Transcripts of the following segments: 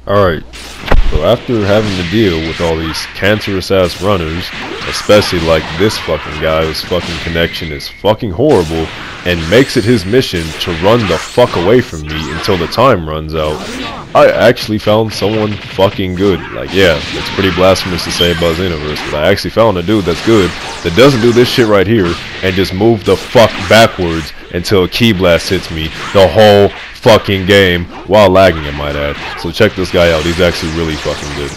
Alright, so after having to deal with all these cancerous ass runners, especially like this fucking guy whose fucking connection is fucking horrible and makes it his mission to run the fuck away from me until the time runs out, I actually found someone fucking good. Like, yeah, it's pretty blasphemous to say about Xenoverse, but I actually found a dude that's good, that doesn't do this shit right here, and just move the fuck backwards until a key blast hits me the whole fucking game, while lagging, I might add. So check this guy out, he's actually really fucking good.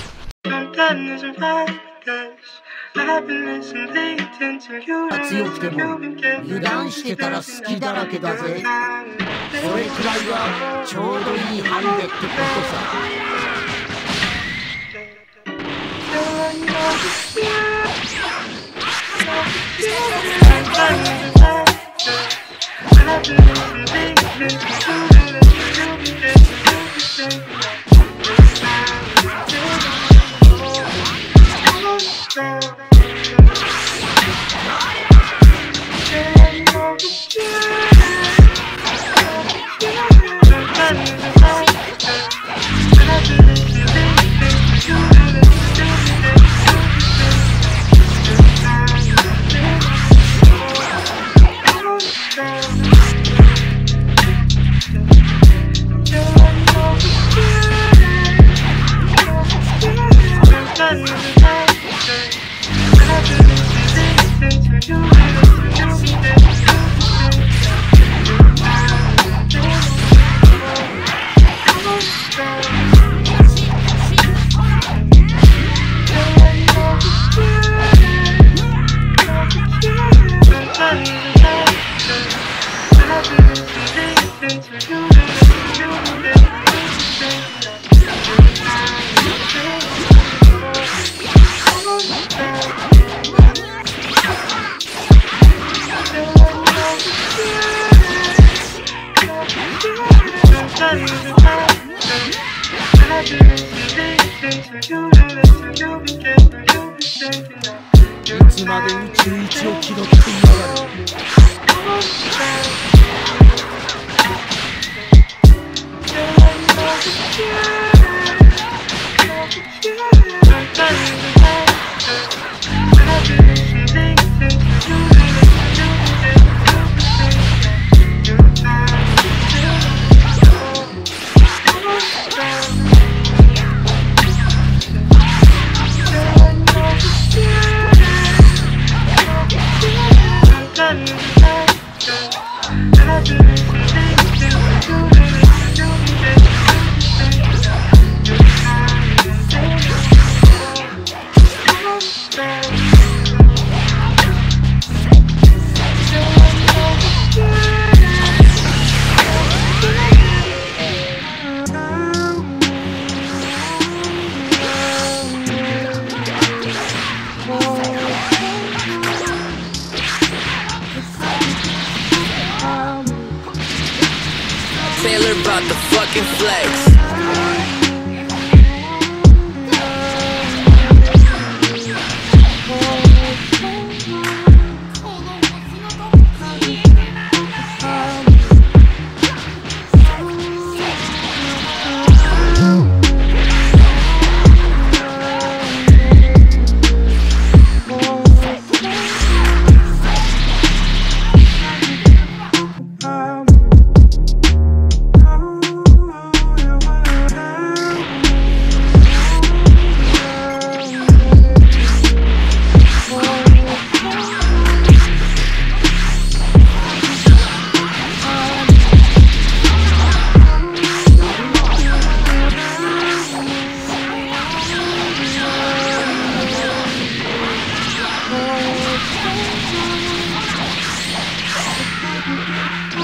Taylor about the fucking flex.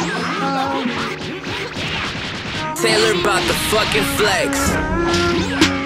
Taylor about the fucking flex.